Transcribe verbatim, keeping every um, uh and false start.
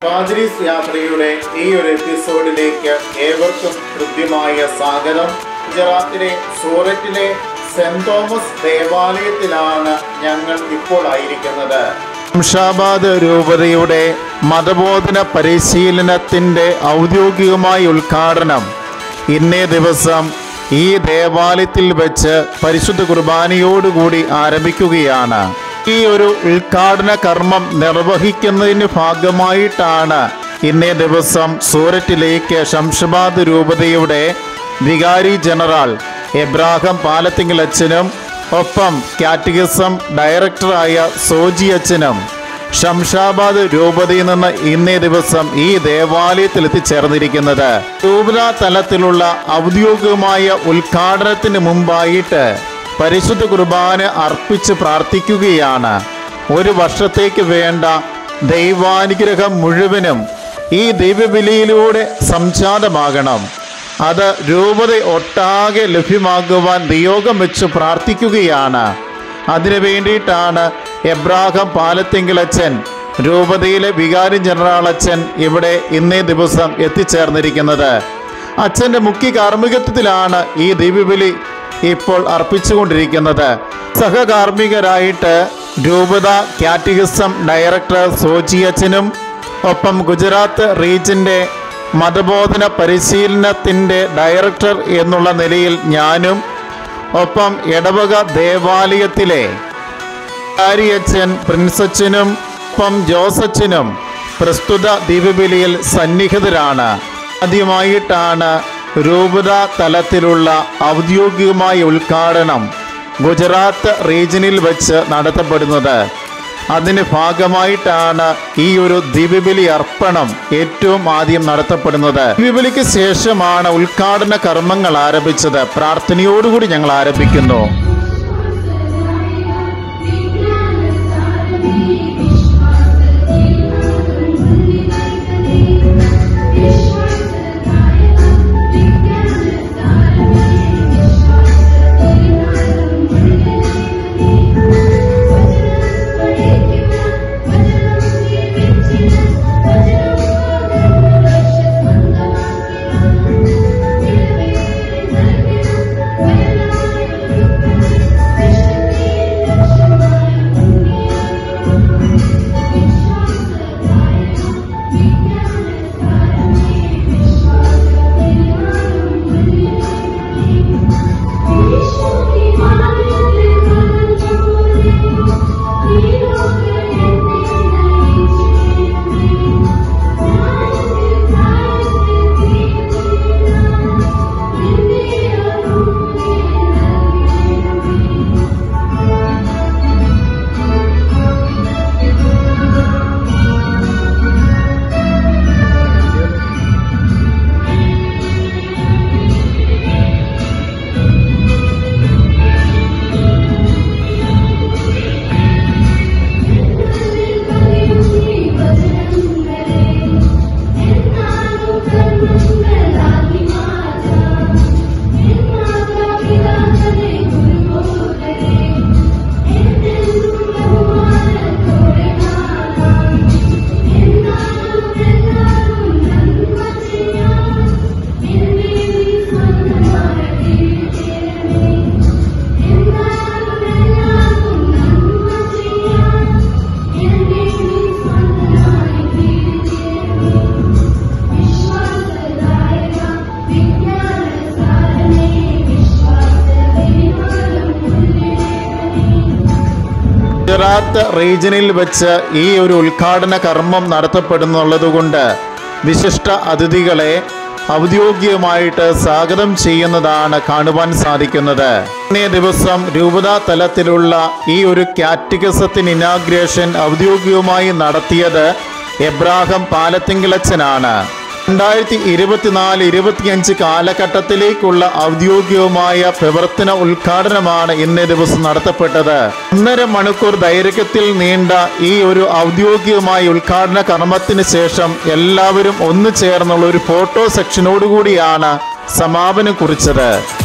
പാദ്രീസ് യാത്രയുടെ ഈ ഒരു എപ്പിസോഡിലേക്ക് ഏവർക്കും കൃത്യമായ സ്വാഗതം. ഗുജറാത്തിലെ സൂററ്റിലെ സെന്റ് തോമസ് ദേവാലയത്തിലാണ് ഞങ്ങൾ ഇപ്പോൾ ആയിരിക്കുന്നത്. ശംഷാബാദ് രൂപതയുടെ മതബോധന പരിശീലനത്തിൻ്റെ ഔദ്യോഗികമായ ഉദ്ഘാടനം ഇന്നേ ദിവസം ഈ ദേവാലയത്തിൽ വെച്ച് പരിശുദ്ധ കുർബാനയോടുകൂടി ആരംഭിക്കുകയാണ്. ഈ ഒരു ഉദ്ഘാടന കർമ്മം നിർവഹിക്കുന്നതിന് ഭാഗമായിട്ടാണ് ഇന്നേ ദിവസം സൂററ്റിലേക്ക് ശംഷാബാദ് രൂപതയുടെ വികാരി ജനറൽ എബ്രാഹിം പാലത്തിങ്കൽ അച്ഛനും ഒപ്പം കാറ്റഗിസം ഡയറക്ടറായ സോജി അച്ഛനും ശംഷാബാദ് രൂപതയിൽ നിന്ന് ഇന്നേ ദിവസം ഈ ദേവാലയത്തിൽ എത്തിച്ചേർന്നിരിക്കുന്നത്. രൂപതാ തലത്തിലുള്ള ഔദ്യോഗികമായ ഉദ്ഘാടനത്തിന് മുമ്പായിട്ട് പരിശുദ്ധ കുർബാന അർപ്പിച്ച് പ്രാർത്ഥിക്കുകയാണ്. ഒരു വർഷത്തേക്ക് വേണ്ട ദൈവാനുഗ്രഹം മുഴുവനും ഈ ദിവ്യബലിയിലൂടെ സംജാതമാകണം. അത് രൂപത ഒട്ടാകെ ലഭ്യമാകുവാൻ നിയോഗം വെച്ച് പ്രാർത്ഥിക്കുകയാണ്. അതിനു വേണ്ടിയിട്ടാണ് എബ്രാഹിം പാലത്തിങ്കൽ അച്ഛൻ, രൂപതയിലെ വികാരി ജനറൽ അച്ഛൻ ഇവിടെ ഇന്നേ ദിവസം എത്തിച്ചേർന്നിരിക്കുന്നത്. അച്ഛൻ്റെ മുഖ്യ കാർമ്മികത്വത്തിലാണ് ഈ ദിവ്യബലി ഇപ്പോൾ അർപ്പിച്ചുകൊണ്ടിരിക്കുന്നത്. സഹകാർമ്മികരായിട്ട് രൂപത കാറ്റഗിസം ഡയറക്ടർ സോജി അച്ഛനും ഒപ്പം ഗുജറാത്ത് റീജിയൻ്റെ മതബോധന പരിശീലനത്തിൻ്റെ ഡയറക്ടർ എന്നുള്ള നിലയിൽ ഞാനും ഒപ്പം ഇടവക ദേവാലയത്തിലെ അച്ഛൻ പ്രിൻസച്ചനും ഒപ്പം ജോസച്ചനും പ്രസ്തുത ദിവ്യബലിയിൽ സന്നിഹിതരാണ്. ആദ്യമായിട്ടാണ് രൂപത തലത്തിലുള്ള ഔദ്യോഗികമായ ഉദ്ഘാടനം ഗുജറാത്ത് റീജിയനിൽ വെച്ച് നടത്തപ്പെടുന്നത്. അതിന് ഭാഗമായിട്ടാണ് ഈ ഒരു ദിവ്യബലി അർപ്പണം ഏറ്റവും ആദ്യം നടത്തപ്പെടുന്നത്. ദിവ്യബലിക്ക് ശേഷമാണ് ഉദ്ഘാടന കർമ്മങ്ങൾ ആരംഭിച്ചത്. പ്രാർത്ഥനയോടുകൂടി ഞങ്ങൾ ആരംഭിക്കുന്നു. ഗുജറാത്ത് റീജിയനിൽ വെച്ച് ഈ ഒരു ഉദ്ഘാടന കർമ്മം നടത്തപ്പെടുന്നുള്ളതുകൊണ്ട് വിശിഷ്ട അതിഥികളെ ഔദ്യോഗികമായിട്ട് സ്വാഗതം ചെയ്യുന്നതാണ് കാണുവാൻ സാധിക്കുന്നത്. ഇന്നേ ദിവസം രൂപതാ തലത്തിലുള്ള ഈ ഒരു കാറ്റഗിസത്തിന് ഇനാഗ്രേഷൻ ഔദ്യോഗികമായി നടത്തിയത് എബ്രാഹിം പാലത്തിങ്കൽ അച്ഛനാണ്. രണ്ടായിരത്തി ഇരുപത്തിനാല് ഇരുപത്തിയഞ്ച് കാലഘട്ടത്തിലേക്കുള്ള ഔദ്യോഗികമായ പ്രവർത്തന ഉദ്ഘാടനമാണ് ഇന്നേ ദിവസം നടത്തപ്പെട്ടത്. ഒന്നര മണിക്കൂർ ദൈർഘ്യത്തിൽ നീണ്ട ഈ ഒരു ഔദ്യോഗികമായ ഉദ്ഘാടന കർമ്മത്തിന് ശേഷം എല്ലാവരും ഒന്നു ചേർന്നുള്ള ഒരു ഫോട്ടോ സെക്ഷനോടുകൂടിയാണ് സമാപനം കുറിച്ചത്.